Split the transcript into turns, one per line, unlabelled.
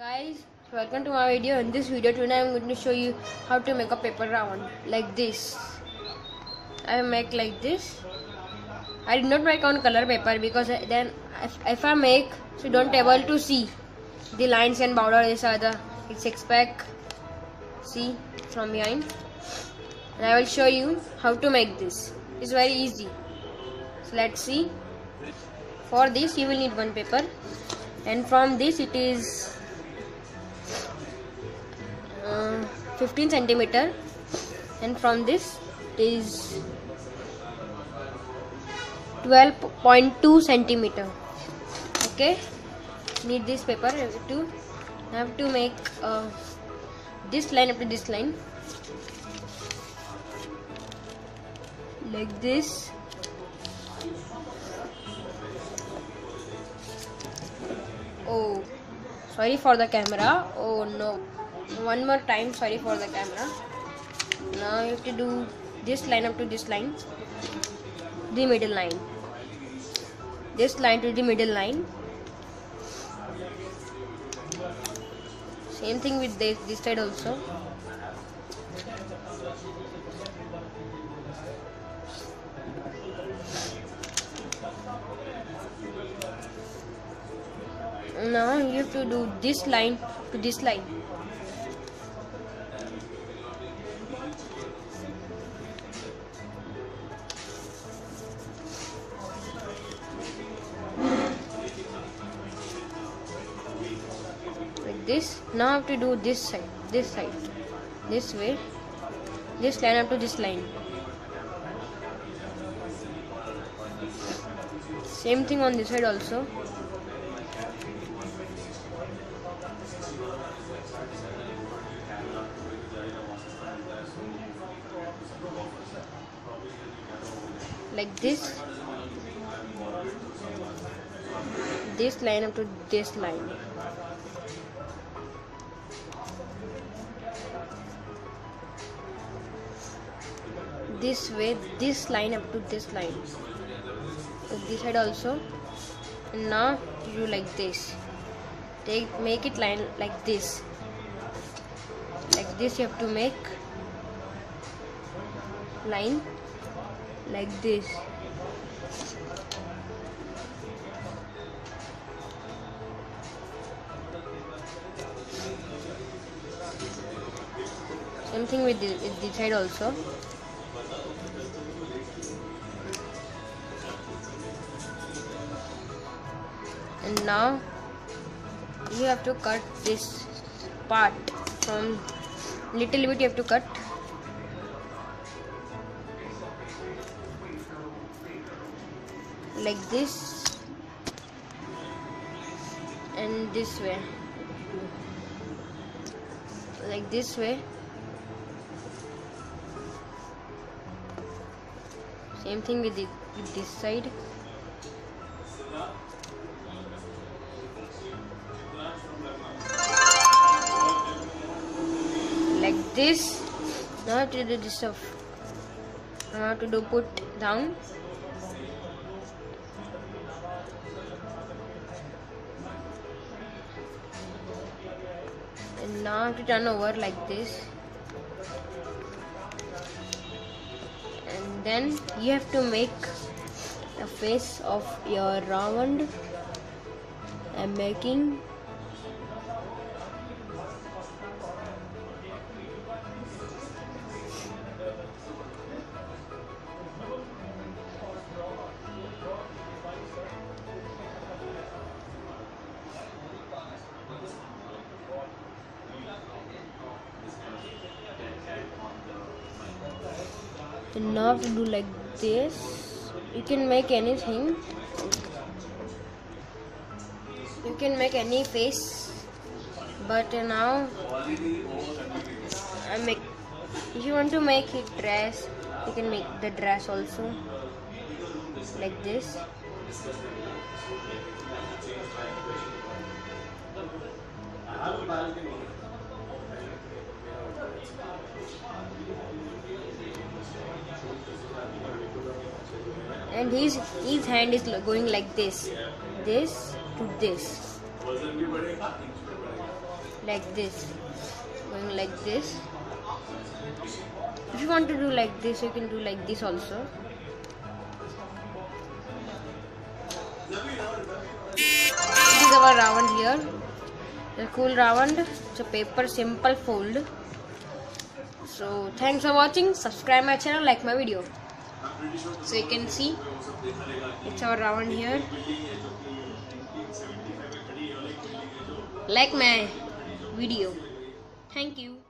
Guys, welcome to my video. In this video today I'm going to show you how to make a paper round like this. I make like this. I did not make on color paper because then if I make, so you don't able to see the lines and border. These are the six pack. See from behind. And I will show you how to make this. It's very easy. So let's see. For this you will need one paper, and from this it is 15 centimeter, and from this it is 12.2 centimeter. Okay, need this paper to have to make this line up to this line like this. Oh, sorry for the camera. Oh no, one more time, sorry for the camera. Now you have to do this line up to this line, the middle line, this line to the middle line. Same thing with this side also. Now you have to do this line to this line. Like this. Now I have to do this side, this way, this line up to this line. Same thing on this side also. Like this line up to this line. This way, this line up to this line. This side also. And now you do like this. Make it line like this. Like this you have to make line like this. Same thing with this side also. And now you have to cut this part from little bit. You have to cut like this and this way, like this way. Same thing with this side. Like this. Now I have to do this stuff. Now I have to do put down. And now I have to turn over like this. And then you have to make the face of your round. I'm making and now to do like this. You can make anything. You can make any face, but now I make. If you want to make it dress, you can make the dress also like this. And his hand is going like this to this. like this, going like this. If you want to do like this, you can do like this also. This is our round here. The cool round. It's a paper simple fold. So thanks for watching. Subscribe my channel, like my video. So you can see it's our round here. Like my video. Thank you.